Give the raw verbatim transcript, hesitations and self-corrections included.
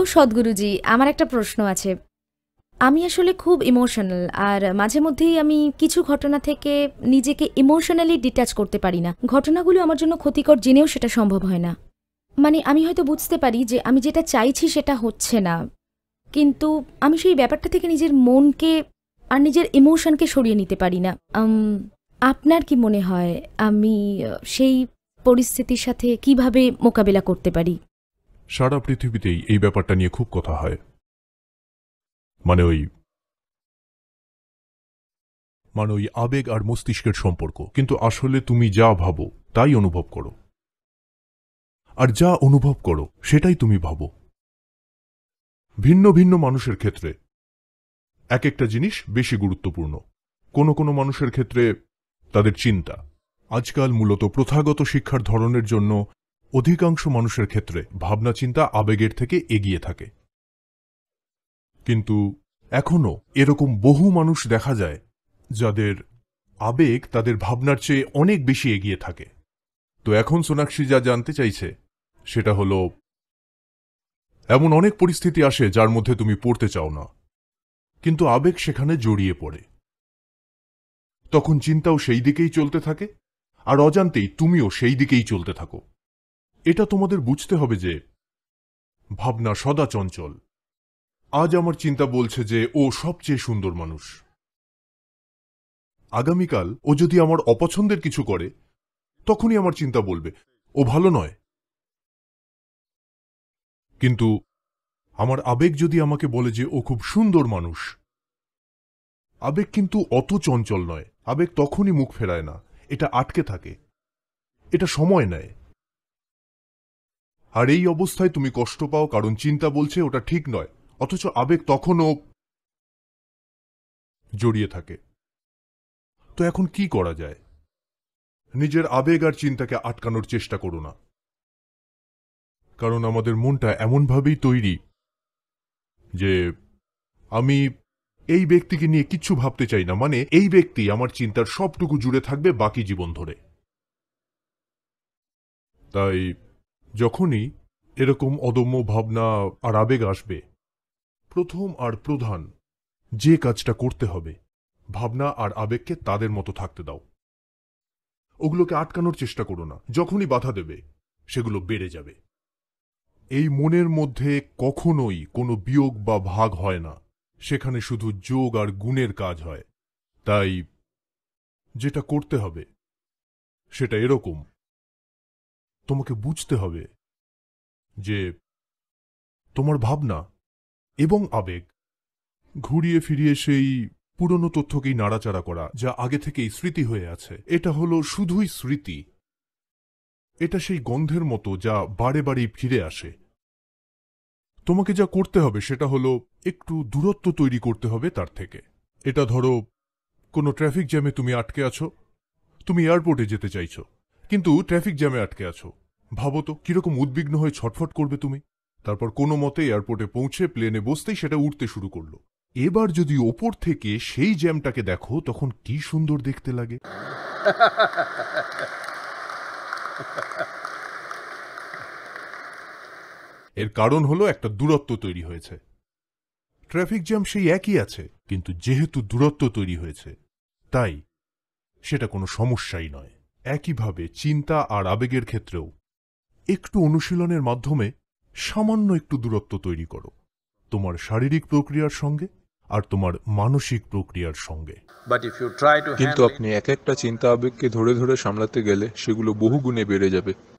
সদ্গুরুজি, আমার একটা প্রশ্ন আছে। আমি আসলে খুব ইমোশনাল, আর মাঝে মধ্যেই আমি কিছু ঘটনা থেকে নিজেকে ইমোশনালি ডিট্যাচ করতে পারি না। ঘটনাগুলো আমার জন্য ক্ষতিকর জেনেও সেটা সম্ভব হয় না। মানে আমি হয়তো বুঝতে পারি যে আমি যেটা চাইছি সেটা হচ্ছে না, কিন্তু আমি সেই ব্যাপারটা থেকে নিজের মনকে আর নিজের ইমোশনকে সরিয়ে নিতে পারি না। আপনার কি মনে হয় আমি সেই পরিস্থিতির সাথে কিভাবে মোকাবিলা করতে পারি? সারা পৃথিবীতেই এই ব্যাপারটা নিয়ে খুব কথা হয়, মানে ওই মানে ওই আবেগ আর মস্তিষ্কের সম্পর্ক। কিন্তু আসলে তুমি যা ভাবো তাই অনুভব করো, আর যা অনুভব করো সেটাই তুমি ভাবো। ভিন্ন ভিন্ন মানুষের ক্ষেত্রে এক একটা জিনিস বেশি গুরুত্বপূর্ণ। কোনো কোনো মানুষের ক্ষেত্রে তাদের চিন্তা। আজকাল মূলত প্রথাগত শিক্ষার ধরনের জন্য অধিকাংশ মানুষের ক্ষেত্রে ভাবনা চিন্তা আবেগের থেকে এগিয়ে থাকে। কিন্তু এখনও এরকম বহু মানুষ দেখা যায় যাদের আবেগ তাদের ভাবনার চেয়ে অনেক বেশি এগিয়ে থাকে। তো এখন সোনাক্ষী যা জানতে চাইছে সেটা হলো, এমন অনেক পরিস্থিতি আসে যার মধ্যে তুমি পড়তে চাও না, কিন্তু আবেগ সেখানে জড়িয়ে পড়ে। তখন চিন্তাও সেই দিকেই চলতে থাকে, আর অজান্তেই তুমিও সেই দিকেই চলতে থাকো। এটা তোমাদের বুঝতে হবে যে ভাবনা সদা চঞ্চল। আজ আমার চিন্তা বলছে যে ও সবচেয়ে সুন্দর মানুষ। আগামীকাল ও যদি আমার অপছন্দের কিছু করে, তখনই আমার চিন্তা বলবে ও ভালো নয়। কিন্তু আমার আবেগ যদি আমাকে বলে যে ও খুব সুন্দর মানুষ, আবেগ কিন্তু অত চঞ্চল নয়। আবেগ তখনই মুখ ফেরায় না, এটা আটকে থাকে, এটা সময় নেয়। আর এই অবস্থায় তুমি কষ্ট পাও কারণ চিন্তা বলছে ওটা ঠিক নয়, অথচ আবেগ তখনও জড়িয়ে থাকে। তো এখন কি করা যায়? নিজের আবেগ আর চিন্তাকে আটকানোর চেষ্টা করো না, কারণ আমাদের মনটা এমনভাবেই তৈরি যে আমি এই ব্যক্তিকে নিয়ে কিচ্ছু ভাবতে চাই না, মানে এই ব্যক্তি আমার চিন্তার সবটুকু জুড়ে থাকবে বাকি জীবন ধরে। তাই যখনই এরকম অদম্য ভাবনা আর আবেগ আসবে, প্রথম আর প্রধান যে কাজটা করতে হবে, ভাবনা আর আবেগকে তাদের মতো থাকতে দাও। ওগুলোকে আটকানোর চেষ্টা করো না। যখনই বাধা দেবে সেগুলো বেড়ে যাবে। এই মনের মধ্যে কখনোই কোনো বিয়োগ বা ভাগ হয় না, সেখানে শুধু যোগ আর গুণের কাজ হয়। তাই যেটা করতে হবে সেটা এরকম, তোমাকে বুঝতে হবে যে তোমার ভাবনা এবং আবেগ ঘুরিয়ে ফিরিয়ে সেই পুরনো তথ্যকেই নাড়াচাড়া করা, যা আগে থেকেই স্মৃতি হয়ে আছে। এটা হলো শুধুই স্মৃতি। এটা সেই গন্ধের মতো যা বারে বারেই ফিরে আসে। তোমাকে যা করতে হবে সেটা হলো একটু দূরত্ব তৈরি করতে হবে তার থেকে। এটা ধরো, কোনো ট্রাফিক জ্যামে তুমি আটকে আছো, তুমি এয়ারপোর্টে যেতে চাইছো, কিন্তু ট্রাফিক জ্যামে আটকে আছো। ভাবো তো কিরকম উদ্বিগ্ন হয়ে ছটফট করবে তুমি। তারপর কোনো মতে এয়ারপোর্টে পৌঁছে প্লেনে বসতেই সেটা উঠতে শুরু করলো। এবার যদি ওপর থেকে সেই জ্যামটাকে দেখো, তখন কি সুন্দর দেখতে লাগে। এর কারণ হলো একটা দূরত্ব তৈরি হয়েছে। ট্রাফিক জ্যাম সেই একই আছে, কিন্তু যেহেতু দূরত্ব তৈরি হয়েছে তাই সেটা কোনো সমস্যাই নয়। একইভাবে চিন্তা আর আবেগের ক্ষেত্রেও একটু অনুশীলনের মাধ্যমে সামান্য একটু দূরত্ব তৈরি করো, তোমার শারীরিক প্রক্রিয়ার সঙ্গে আর তোমার মানসিক প্রক্রিয়ার সঙ্গে। কিন্তু আপনি এক একটা চিন্তা আবেগকে ধরে ধরে সামলাতে গেলে সেগুলো বহু গুণে বেড়ে যাবে।